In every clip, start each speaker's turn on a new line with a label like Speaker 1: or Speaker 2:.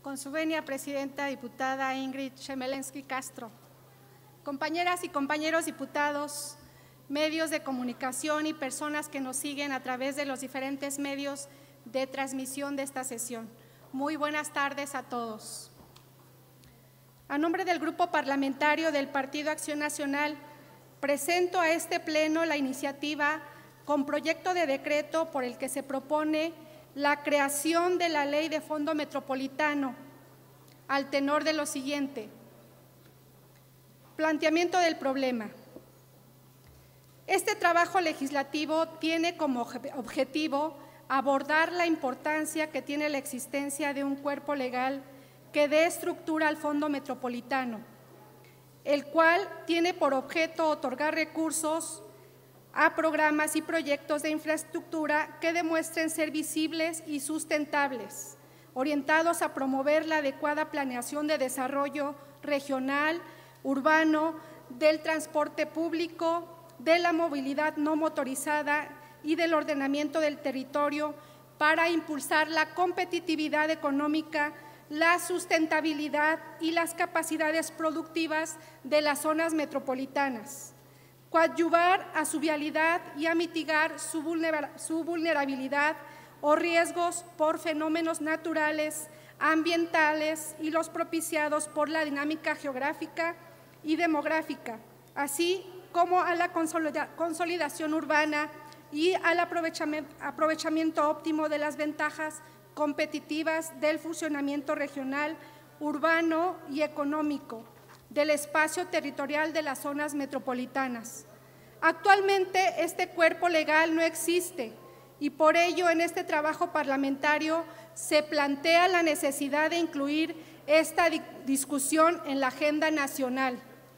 Speaker 1: Con su venia, presidenta diputada Ingrid Chemerinsky Castro, compañeras y compañeros diputados, medios de comunicación y personas que nos siguen a través de los diferentes medios de transmisión de esta sesión. Muy buenas tardes a todos. A nombre del Grupo Parlamentario del Partido Acción Nacional, presento a este Pleno la iniciativa con proyecto de decreto por el que se propone la creación de la Ley de Fondo Metropolitano, al tenor de lo siguiente. Planteamiento del problema. Este trabajo legislativo tiene como objetivo abordar la importancia que tiene la existencia de un cuerpo legal que dé estructura al Fondo Metropolitano, el cual tiene por objeto otorgar recursos a programas y proyectos de infraestructura que demuestren ser visibles y sustentables, orientados a promover la adecuada planeación de desarrollo regional, urbano, del transporte público, de la movilidad no motorizada y del ordenamiento del territorio para impulsar la competitividad económica, la sustentabilidad y las capacidades productivas de las zonas metropolitanas, coadyuvar a su vialidad y a mitigar su vulnerabilidad o riesgos por fenómenos naturales, ambientales y los propiciados por la dinámica geográfica y demográfica, así como a la consolidación urbana y al aprovechamiento óptimo de las ventajas competitivas del funcionamiento regional, urbano y económico del espacio territorial de las zonas metropolitanas. Actualmente este cuerpo legal no existe y por ello en este trabajo parlamentario se plantea la necesidad de incluir esta discusión en la agenda nacional.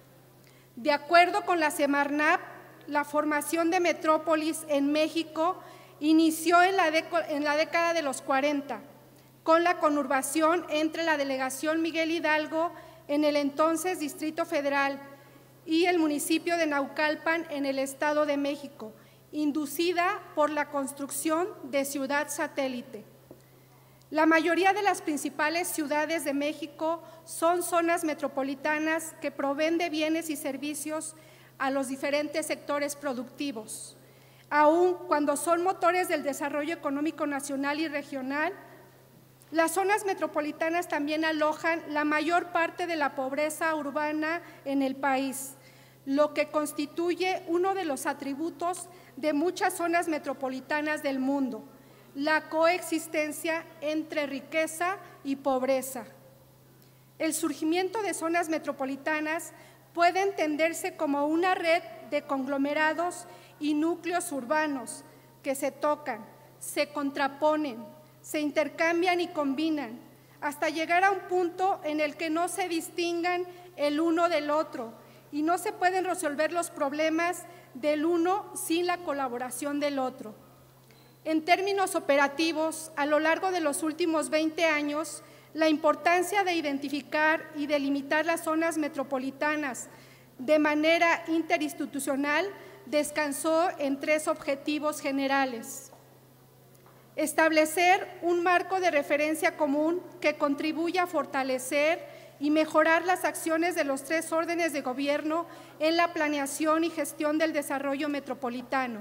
Speaker 1: De acuerdo con la Semarnat, la formación de metrópolis en México inició en la década de los 40, con la conurbación entre la delegación Miguel Hidalgo en el entonces Distrito Federal y el municipio de Naucalpan en el Estado de México, inducida por la construcción de ciudad satélite. La mayoría de las principales ciudades de México son zonas metropolitanas que proveen de bienes y servicios a los diferentes sectores productivos. Aun cuando son motores del desarrollo económico nacional y regional, las zonas metropolitanas también alojan la mayor parte de la pobreza urbana en el país, lo que constituye uno de los atributos de muchas zonas metropolitanas del mundo, la coexistencia entre riqueza y pobreza. El surgimiento de zonas metropolitanas puede entenderse como una red de conglomerados y núcleos urbanos que se tocan, se contraponen, se intercambian y combinan, hasta llegar a un punto en el que no se distingan el uno del otro y no se pueden resolver los problemas del uno sin la colaboración del otro. En términos operativos, a lo largo de los últimos 20 años, la importancia de identificar y delimitar las zonas metropolitanas de manera interinstitucional descansó en 3 objetivos generales. Establecer un marco de referencia común que contribuya a fortalecer y mejorar las acciones de los 3 órdenes de gobierno en la planeación y gestión del desarrollo metropolitano.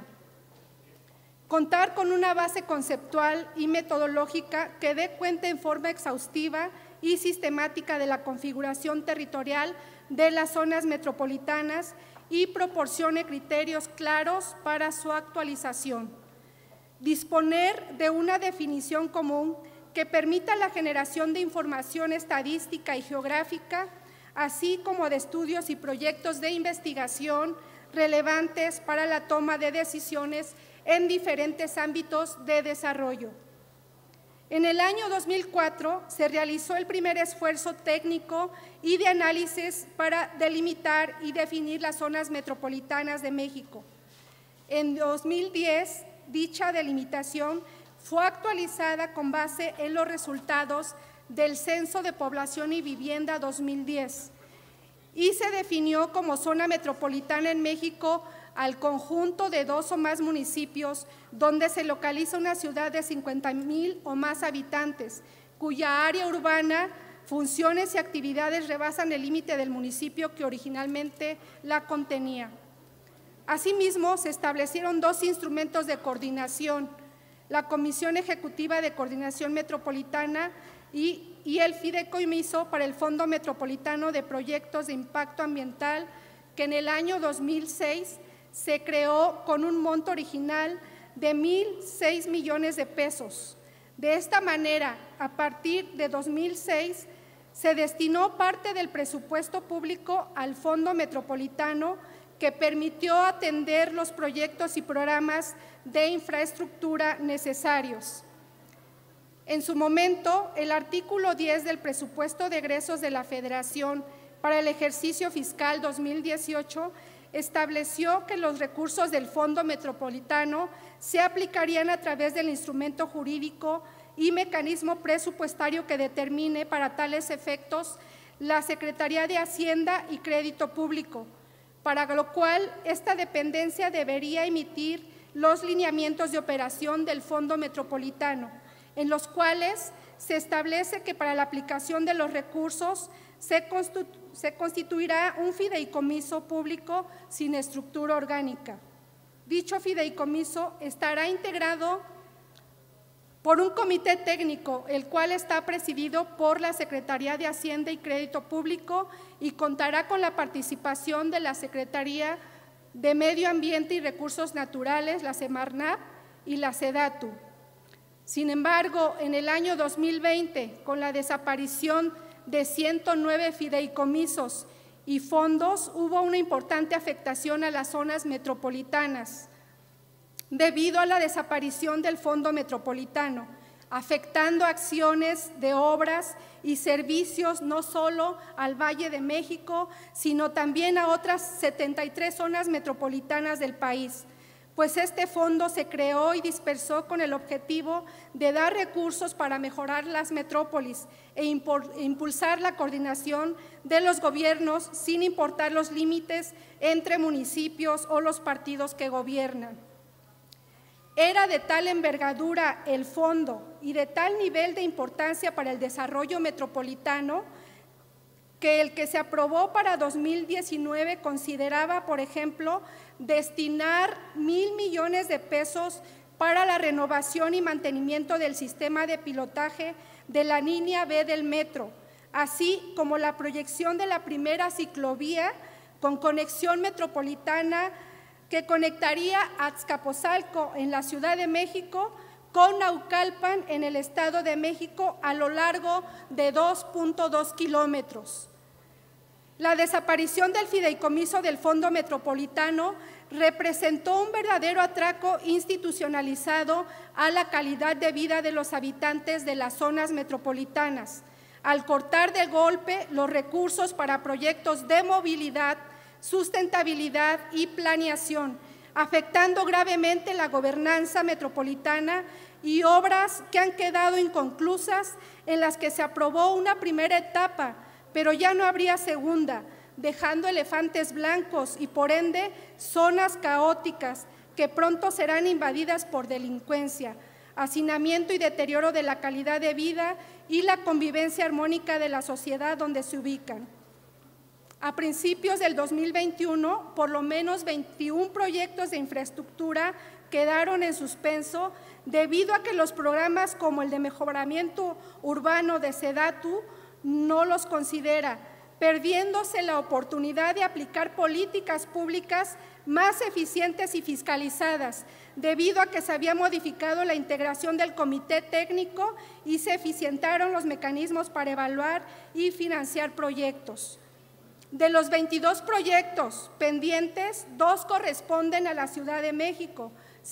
Speaker 1: Contar con una base conceptual y metodológica que dé cuenta en forma exhaustiva y sistemática de la configuración territorial de las zonas metropolitanas y proporcione criterios claros para su actualización. Disponer de una definición común que permita la generación de información estadística y geográfica, así como de estudios y proyectos de investigación relevantes para la toma de decisiones en diferentes ámbitos de desarrollo. En el año 2004 se realizó el primer esfuerzo técnico y de análisis para delimitar y definir las zonas metropolitanas de México. En 2010, dicha delimitación fue actualizada con base en los resultados del Censo de Población y Vivienda 2010 y se definió como zona metropolitana en México al conjunto de 2 o más municipios donde se localiza una ciudad de 50,000 o más habitantes, cuya área urbana, funciones y actividades rebasan el límite del municipio que originalmente la contenía. Asimismo, se establecieron dos instrumentos de coordinación: la Comisión Ejecutiva de Coordinación Metropolitana y el Fideicomiso para el Fondo Metropolitano de Proyectos de Impacto Ambiental, que en el año 2006 se creó con un monto original de 1,006 millones de pesos. De esta manera, a partir de 2006, se destinó parte del presupuesto público al Fondo Metropolitano, que permitió atender los proyectos y programas de infraestructura necesarios. En su momento, el artículo 10 del presupuesto de egresos de la Federación para el ejercicio fiscal 2018 estableció que los recursos del Fondo Metropolitano se aplicarían a través del instrumento jurídico y mecanismo presupuestario que determine para tales efectos la Secretaría de Hacienda y Crédito Público, para lo cual esta dependencia debería emitir los lineamientos de operación del Fondo Metropolitano, en los cuales se establece que para la aplicación de los recursos se constituirá un fideicomiso público sin estructura orgánica. Dicho fideicomiso estará integrado por un comité técnico, el cual está presidido por la Secretaría de Hacienda y Crédito Público y contará con la participación de la Secretaría de Medio Ambiente y Recursos Naturales, la Semarnat y la SEDATU. Sin embargo, en el año 2020, con la desaparición de 109 fideicomisos y fondos, hubo una importante afectación a las zonas metropolitanas debido a la desaparición del Fondo Metropolitano, afectando acciones de obras y servicios no solo al Valle de México, sino también a otras 73 zonas metropolitanas del país, pues este fondo se creó y dispersó con el objetivo de dar recursos para mejorar las metrópolis e impulsar la coordinación de los gobiernos sin importar los límites entre municipios o los partidos que gobiernan. Era de tal envergadura el fondo y de tal nivel de importancia para el desarrollo metropolitano que el que se aprobó para 2019 consideraba, por ejemplo, destinar 1,000 millones de pesos para la renovación y mantenimiento del sistema de pilotaje de la línea B del metro, así como la proyección de la primera ciclovía con conexión metropolitana que conectaría Azcapotzalco en la Ciudad de México con Naucalpan en el Estado de México a lo largo de 2.2 kilómetros. La desaparición del fideicomiso del Fondo Metropolitano representó un verdadero atraco institucionalizado a la calidad de vida de los habitantes de las zonas metropolitanas, al cortar de golpe los recursos para proyectos de movilidad, sustentabilidad y planeación, afectando gravemente la gobernanza metropolitana y obras que han quedado inconclusas en las que se aprobó una primera etapa, pero ya no habría segunda, dejando elefantes blancos y por ende zonas caóticas que pronto serán invadidas por delincuencia, hacinamiento y deterioro de la calidad de vida y la convivencia armónica de la sociedad donde se ubican. A principios del 2021, por lo menos 21 proyectos de infraestructura quedaron en suspenso debido a que los programas como el de mejoramiento urbano de SEDATU no los considera, perdiéndose la oportunidad de aplicar políticas públicas más eficientes y fiscalizadas, debido a que se había modificado la integración del comité técnico y se eficientaron los mecanismos para evaluar y financiar proyectos. De los 22 proyectos pendientes, 2 corresponden a la Ciudad de México,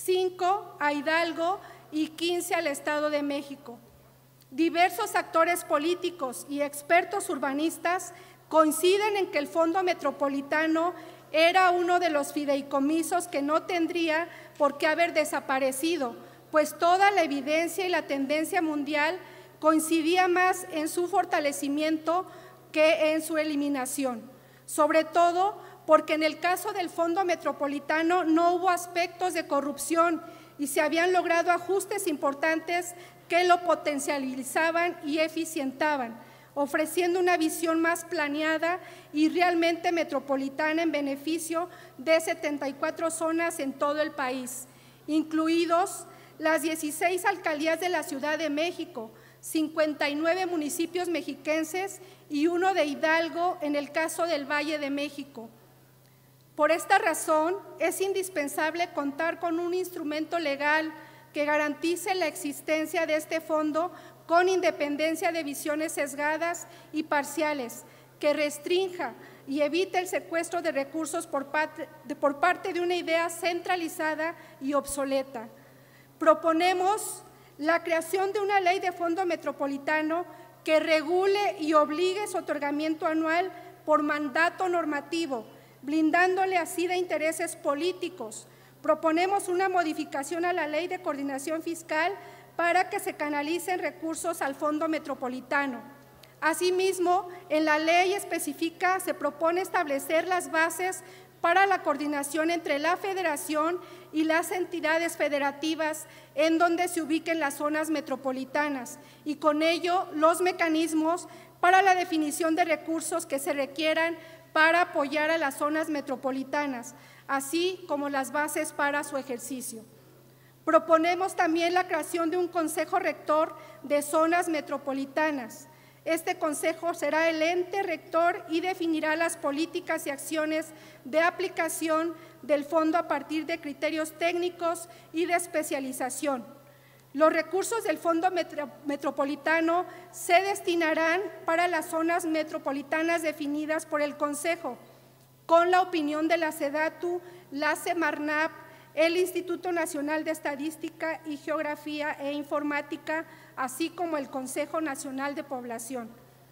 Speaker 1: 5 a Hidalgo y 15 al Estado de México. Diversos actores políticos y expertos urbanistas coinciden en que el Fondo Metropolitano era uno de los fideicomisos que no tendría por qué haber desaparecido, pues toda la evidencia y la tendencia mundial coincidía más en su fortalecimiento que en su eliminación, sobre todo porque en el caso del Fondo Metropolitano no hubo aspectos de corrupción y se habían logrado ajustes importantes que lo potencializaban y eficientaban, ofreciendo una visión más planeada y realmente metropolitana en beneficio de 74 zonas en todo el país, incluidos las 16 alcaldías de la Ciudad de México, 59 municipios mexiquenses y uno de Hidalgo en el caso del Valle de México. Por esta razón, es indispensable contar con un instrumento legal que garantice la existencia de este fondo con independencia de visiones sesgadas y parciales, que restrinja y evite el secuestro de recursos por parte de una idea centralizada y obsoleta. Proponemos la creación de una ley de fondo metropolitano que regule y obligue su otorgamiento anual por mandato normativo, blindándole así de intereses políticos. Proponemos una modificación a la Ley de Coordinación Fiscal para que se canalicen recursos al Fondo Metropolitano. Asimismo, en la ley específica se propone establecer las bases para la coordinación entre la Federación y las entidades federativas en donde se ubiquen las zonas metropolitanas y con ello los mecanismos para la definición de recursos que se requieran para apoyar a las zonas metropolitanas, así como las bases para su ejercicio. Proponemos también la creación de un Consejo Rector de Zonas Metropolitanas. Este consejo será el ente rector y definirá las políticas y acciones de aplicación del fondo a partir de criterios técnicos y de especialización. Los recursos del Fondo Metropolitano se destinarán para las zonas metropolitanas definidas por el Consejo, con la opinión de la SEDATU, la Semarnat, el Instituto Nacional de Estadística y Geografía e Informática, así como el Consejo Nacional de Población.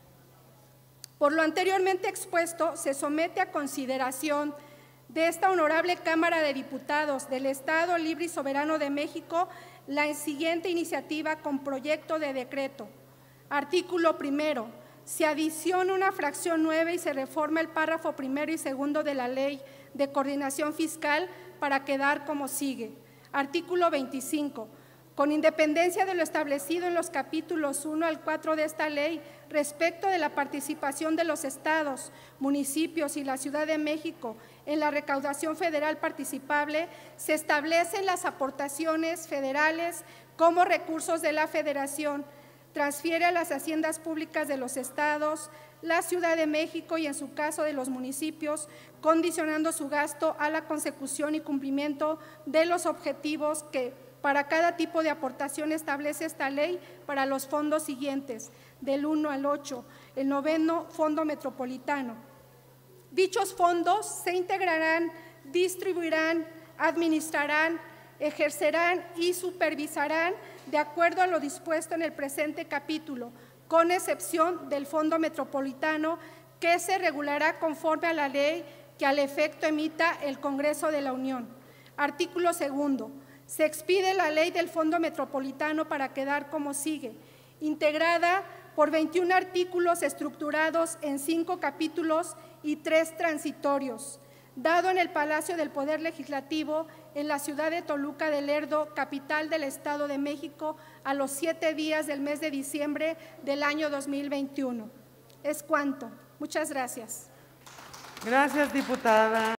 Speaker 1: Por lo anteriormente expuesto, se somete a consideración de esta honorable Cámara de Diputados del Estado Libre y Soberano de México la siguiente iniciativa con proyecto de decreto. Artículo primero. Se adiciona una fracción 9 y se reforma el párrafo primero y segundo de la Ley de Coordinación Fiscal para quedar como sigue. Artículo 25. Con independencia de lo establecido en los capítulos 1 al 4 de esta ley, respecto de la participación de los estados, municipios y la Ciudad de México en la recaudación federal participable, se establecen las aportaciones federales como recursos de la Federación, transfiere a las haciendas públicas de los estados, la Ciudad de México y en su caso de los municipios, condicionando su gasto a la consecución y cumplimiento de los objetivos que para cada tipo de aportación establece esta ley para los fondos siguientes, del 1 al 8, el noveno Fondo Metropolitano. Dichos fondos se integrarán, distribuirán, administrarán, ejercerán y supervisarán de acuerdo a lo dispuesto en el presente capítulo, con excepción del Fondo Metropolitano, que se regulará conforme a la ley que al efecto emita el Congreso de la Unión. Artículo segundo. Se expide la ley del Fondo Metropolitano para quedar como sigue, integrada por 21 artículos estructurados en 5 capítulos y 3 transitorios, dado en el Palacio del Poder Legislativo en la ciudad de Toluca de Lerdo, capital del Estado de México, a los 7 días del mes de diciembre del año 2021. Es cuanto. Muchas gracias.
Speaker 2: Gracias, diputada.